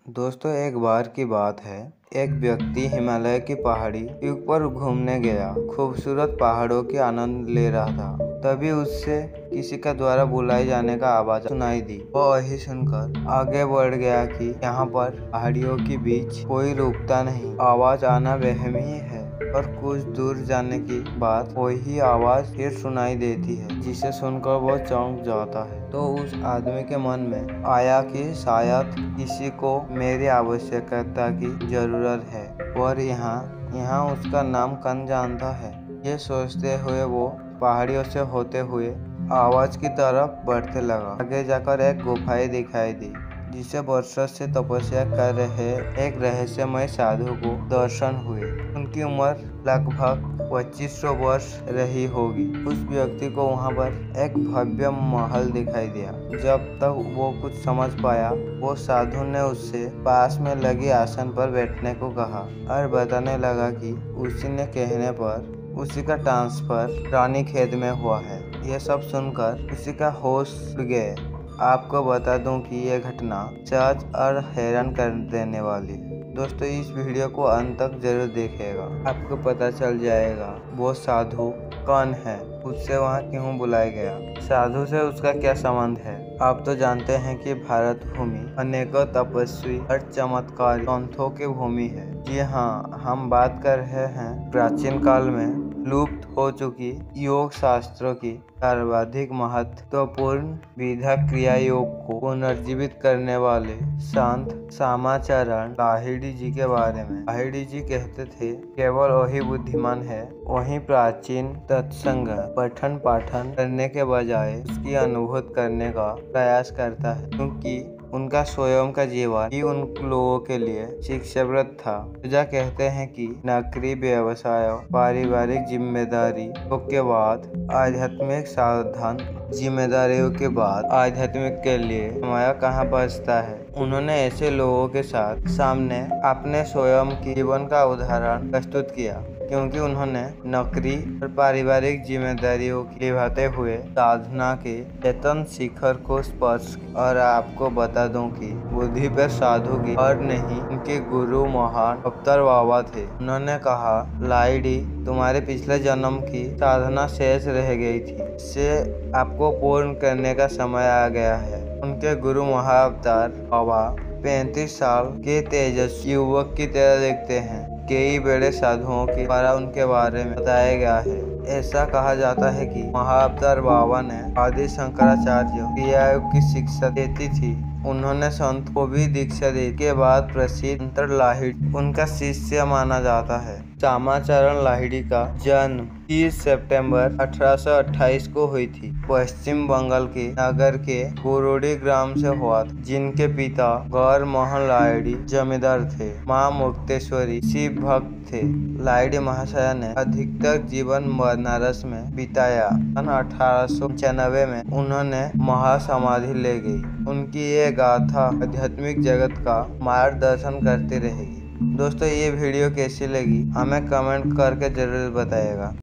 दोस्तों, एक बार की बात है। एक व्यक्ति हिमालय की पहाड़ी ऊपर घूमने गया। खूबसूरत पहाड़ों के आनंद ले रहा था। तभी उससे किसी का द्वारा बुलाए जाने का आवाज सुनाई दी। वो वही सुनकर आगे बढ़ गया कि यहाँ पर पहाड़ियों के बीच कोई रुकता नहीं। आवाज आना वहम ही है। और कुछ दूर जाने के बाद वही आवाज फिर सुनाई देती है, जिसे सुनकर वो चौंक जाता है। तो उस आदमी के मन में आया कि शायद किसी को मेरी आवश्यकता की जरूरत है और यहाँ उसका नाम कौन जानता है। ये सोचते हुए वो पहाड़ियों से होते हुए आवाज की तरफ बढ़ने लगा। आगे जाकर एक गुफाएं दिखाई दी, जिसे वर्षों से तपस्या कर रहे एक रहस्यमय साधु को दर्शन हुए। उनकी उम्र लगभग 2500 वर्ष रही होगी। उस व्यक्ति को वहां पर एक भव्य महल दिखाई दिया। जब तक वो कुछ समझ पाया, वो साधु ने उससे पास में लगी आसन पर बैठने को कहा और बताने लगा कि उसी ने कहने पर उसी का ट्रांसफर रानीखेत में हुआ है। यह सब सुनकर उसी का होश उड़ गए। आपको बता दूं कि यह घटना सच और हैरान कर देने वाली है। दोस्तों, इस वीडियो को अंत तक जरूर देखिएगा। आपको पता चल जाएगा वो साधु कौन है, उससे वहाँ क्यों बुलाया गया, साधु से उसका क्या संबंध है। आप तो जानते हैं कि भारत भूमि अनेकों तपस्वी और चमत्कारी संतों की भूमि है। जी हाँ, हम बात कर रहे हैं प्राचीन काल में लुप्त हो चुकी योग शास्त्रों की सर्वाधिक महत्वपूर्ण विधा क्रिया योग को पुनर्जीवित करने वाले संत श्यामाचरण लाहिड़ी जी के बारे में। लाहिड़ी जी कहते थे, केवल वही बुद्धिमान है वही प्राचीन तत्संग पठन पाठन करने के बजाय उसकी अनुभूति करने का प्रयास करता है, क्योंकि उनका स्वयं का जीवन ही उन लोगों के लिए शिक्षाप्रद था। पूजा कहते हैं कि नौकरी, व्यवसाय, पारिवारिक जिम्मेदारियों के बाद आध्यात्मिक साधन, जिम्मेदारियों के बाद आध्यात्मिक के लिए समय कहाँ बचता है। उन्होंने ऐसे लोगों के साथ सामने अपने स्वयं की जीवन का उदाहरण प्रस्तुत किया, क्योंकि उन्होंने नौकरी और पारिवारिक जिम्मेदारियों को निभाते हुए साधना के चेतन शिखर को स्पर्श। और आपको बता दूं कि बुद्धि पर साधु की और नहीं, उनके गुरु महान अवतार बाबा थे। उन्होंने कहा, लाहिड़ी, तुम्हारे पिछले जन्म की साधना शेष रह गई थी, इससे आपको पूर्ण करने का समय आ गया है। उनके गुरु महाअवतार बाबा 35 साल के तेजस्वी युवक की तरह दिखते हैं। कई बड़े साधुओं के द्वारा उनके बारे में बताया गया है। ऐसा कहा जाता है कि महाअवतार बाबा ने आदि शंकराचार्य क्रिया योग की शिक्षा देती थी। उन्होंने संत को भी दीक्षा दी। के बाद प्रसिद्ध संत लाहिड़ी उनका शिष्य माना जाता है। श्यामाचरण लाहिड़ी का जन्म 30 सितंबर 1828 को हुई थी। पश्चिम बंगाल के नगर के गोरोडी ग्राम से हुआ था, जिनके पिता गौर मोहन लाहिड़ी जमींदार थे। माँ मुक्तेश्वरी शिव भक्त थे। लाहिड़ी महाशया ने अधिकतर जीवन बनारस में बिताया। सन 1895 में उन्होंने महासमाधि ले गई। उनकी ये गाथा आध्यात्मिक जगत का मार्गदर्शन करती रहेगी। दोस्तों, ये वीडियो कैसी लगी हमें कमेंट करके जरूर बताइएगा।